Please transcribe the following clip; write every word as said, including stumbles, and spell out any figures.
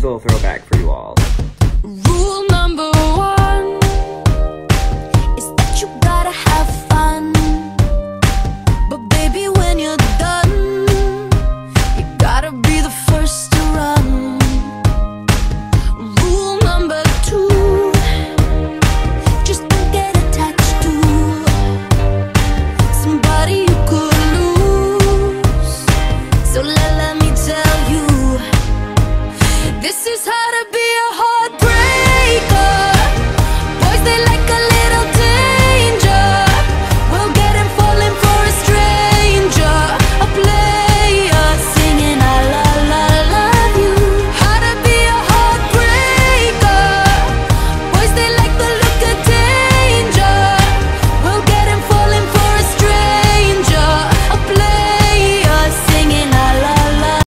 Here's a little throwback for you all. Rule number one is that you gotta have fun. But baby, when you're